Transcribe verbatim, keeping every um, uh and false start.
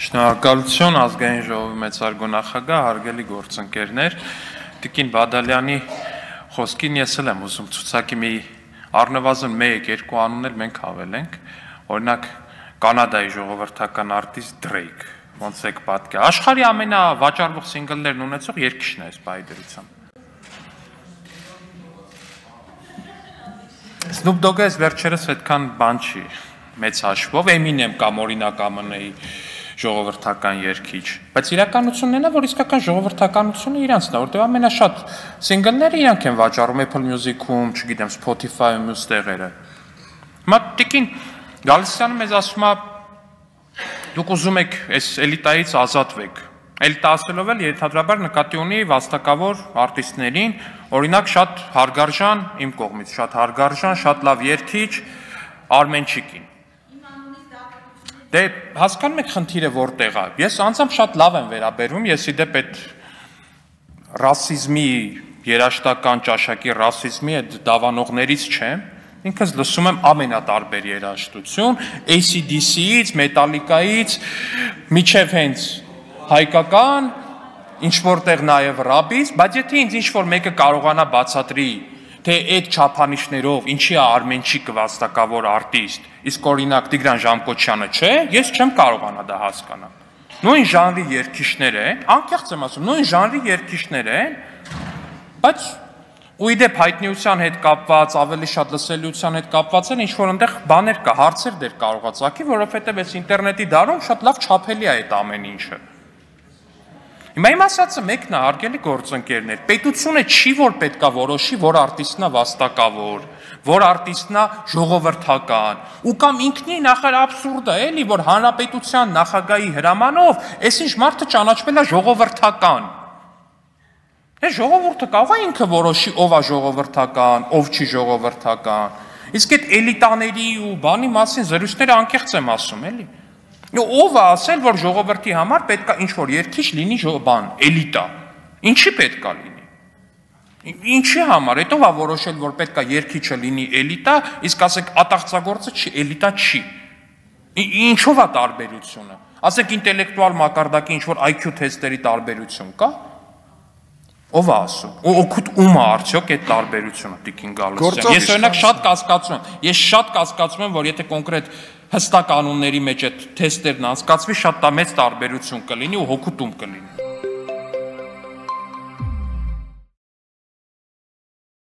Շնորհակալություն ազգային ժողովի մեծարգո նախագահ, հարգելի գործընկերներ, Տիկին Բադալյանի խոսքին ես էլ եմ ուզում ցուցակի մի առնվազն մեկ երկու անուն էլ մենք հավելենք, օրինակ Կանադայի ժողովրդական արտիստ Drake, ոնց եք պատկեր, աշխարհի ամենավաճառվող սինգլներն ունեցող երգիչն է այս բայդրությամբ։ Snoop Dogg-ը այս վերջերս այդքան բան չի, մեծ հաշվով, Eminem կամ օրինակ ԱՄՆ-ի ժողովրդական երգիչ, բայց իրականությունն է, որ իսկական ժողովրդականությունը իրանց նա, որտեղ ամենաշատ սինգլները իրանք են վաճառում Apple Music-ում, չգիտեմ, Spotify-ում ու ստեղերը։ Հիմա Տիկին Գալստյանը մեզ ասում է, դուք ուզում եք այս էլիտայից ազատվեք։ Էլիտա ասելով էլ ենթադրաբար նկատի ունի վաստակավոր արտիստներին, օրինակ շատ հարգարժան, իմ կողմից շատ հարգարժան, շատ լավ երգիչ Արմենչիկին։ Դե հասկանում եք խնդիրը որտեղ է։ Ես անձամբ շատ լավ եմ վերաբերվում, ես իդեպ այդ ռասիզմի երաշտական ճաշակի ռասիզմի այդ դավանողներից չեմ։ Ինքս լսում եմ ամենատարբեր երաժշտություն, A C D C-ից, Metallica-ից, միջև հենց հայկական, ինչ որտեղ նաև ռաբիս, բայց եթե ինձ ինչ-որ մեկը կարողանա բացատրի, թե այդ չափանիշներով ինչի է Արմենչիկը վաստակավոր արտիստ, իսկ օրինակ Տիգրան ժամկոչյանը չէ, ես չեմ կարողանա դա հասկանալ։ Նույն ժանրի երգիչներ են, անկեղծ եմ ասում, նույն ժանրի երգիչներ են, բայց ու իդեպ հայտնիության հետ կապված, ավելի շատ լսելիության հետ կապված են ինչ-որ այնտեղ բաներ կա, հարցեր դեր կարողա ծագի, որովհետև այս ինտերնետի դարում շատ լավ չափելի է այդ ամեն ինչը։ Հիմա իմ ասածը մեկն է, հարգելի գործընկերներ, պետությունը չի որ պետքա որոշի, որ արտիստն է վաստակավոր, որ արտիստն է ժողովրդական, ու կամ ինքնին նախար աբսուրդ է, էլի, որ հանրապետության նախագահի հրամանով այսինչ մարդը ճանաչվել է ժողովրդական։ Է ժողովուրդը կարող է ինքը որոշի ով է ժողովրդական, ով չի ժողովրդական։ Իսկ այդ էլիտաների ու բանի մասին զրույցները անկեղծ եմ ասում, էլի։ Ով է ասել, որ ժողովրդի համար պետք է ինչ-որ երգիչ լինի բան, էլիտա։ Ինչի պետք է լինի։ Ինչի համար, հետո ա որոշել, որ պետք է երգիչը լինի էլիտա, իսկ ասեք ատաղծագործը չի, էլիտա չի։ Ինչով է տարբերությունը։ Ասեք ինտելեկտուալ մակարդակի ինչ-որ I Q թեստերի տարբերություն կա։ Ով է ասում։ Օգուտ ում է արդյոք այդ տարբերությունը, Տիկին Գալստյան։ Ես օրինակ շատ կասկածում եմ։ Ես շատ կասկածում եմ, որ եթե կոնկրետ հստակ կանոնների մեջ այդ թեստերն անցկացվի, շատ մեծ տարբերություն կլինի ու հոգուտ ում կլինի։